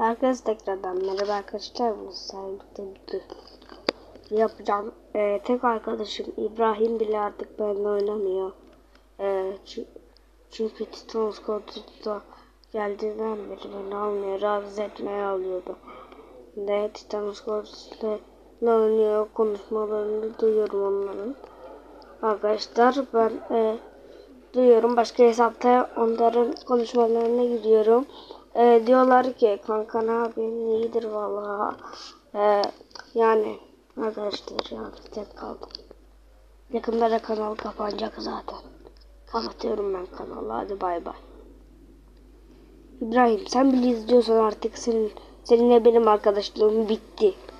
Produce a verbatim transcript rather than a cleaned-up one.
Herkes tekrardan merhaba arkadaşlar. Bu sayede yapacağım. Ee, tek arkadaşım İbrahim bile artık benimle oynamıyor. Ee, çünkü Titan Squad'da geldiğinden beri beni almıyor. Rahatsız etmeye alıyordu. De Titan Squad'da oynuyor. Konuşmalarını duyuyorum onların. Arkadaşlar ben e, duyuyorum. Başka hesapta onların konuşmalarına gidiyorum. Ee, diyorlar ki kanka ne yapayım, iyidir vallahi. Ee, yani arkadaşlar ya tek kaldım. Yakında da kanal kapanacak zaten. Kapatıyorum ben kanalı, hadi bay bay. İbrahim sen bile izliyorsan artık senin seninle benim arkadaşlığım bitti.